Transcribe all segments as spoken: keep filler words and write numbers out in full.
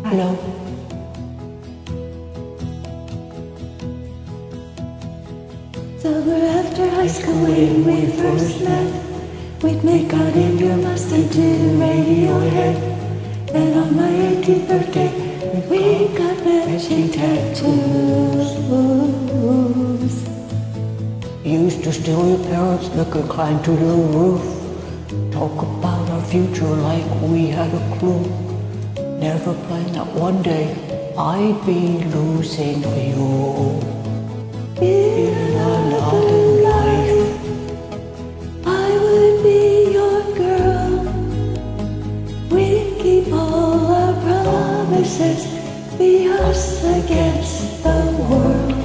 Hello. Summer after high school when we first met, we'd make out in your Mustang to Radiohead. And on my eighteenth birthday, we got matching tattoos. Used to steal your parents' that could climb to the roof. Talk about our future like we had a clue. Never planned that one day I'd be losing you. In another life, I would be your girl. We'd keep all our promises, be us against the world.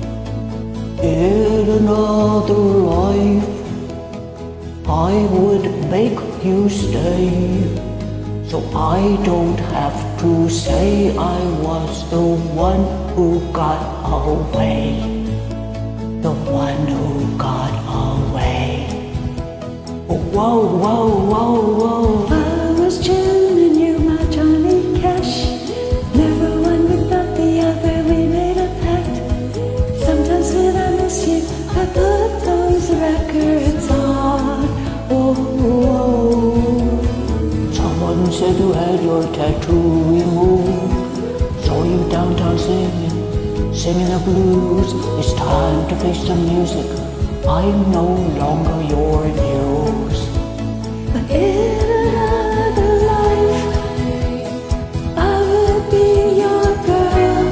In another life, I would make you stay, so I don't have to say I was the one who got away. The one who got away. Oh, whoa, whoa, whoa, whoa. I was June and you my Johnny Cash. Never one without the other, we made a pact. Sometimes when I miss you, I put those records on. Oh, oh. Someone said you had your tattoo removed. Saw you downtown singing, singing the blues. It's time to face the music. I'm no longer your muse. But in another life, I would be your girl.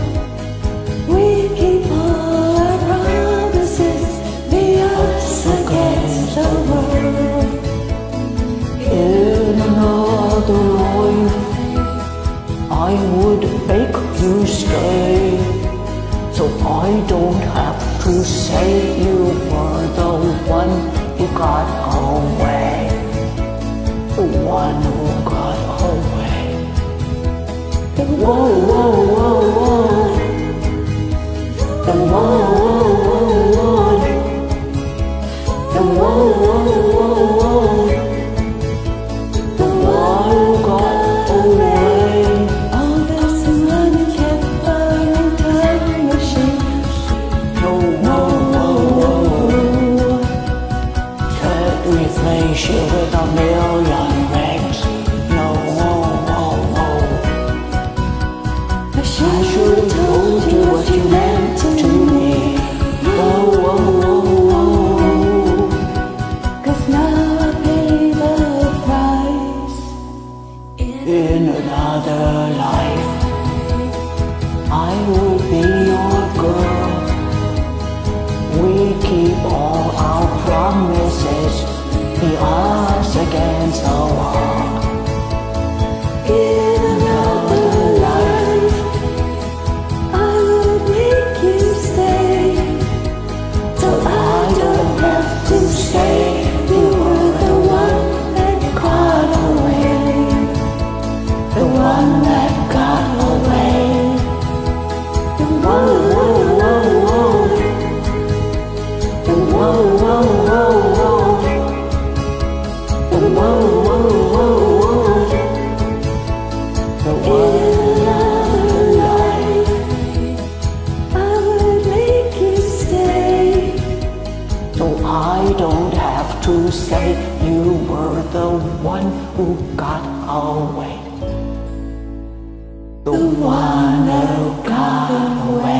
We keep all our promises, be us against the world. In another life, I would make you stay, so I don't have to say you were the one who got away. The one who got away. Whoa, whoa, whoa, whoa. The whoa, whoa, whoa, whoa. The whoa, whoa, whoa, whoa. The one who got away. All this is one you kept buying time machine. No, whoa, whoa, whoa. Can't replace you with a million rings. No, whoa, whoa, whoa. I I should have told you what you meant to me. Whoa, whoa, whoa, whoa. Cause now I pay the price. In another life, I will be your girl. We keep all our promises, be us against the world. In another life, I would make you stay, so I don't have to say you were the one that got away. The one that got away. The whoa, whoa, whoa, whoa. The whoa, whoa, whoa, whoa. The whoa, whoa, whoa, whoa. The whoa. In another life, I would make you stay, So I don't have to say you were the one who got away. The one who got away.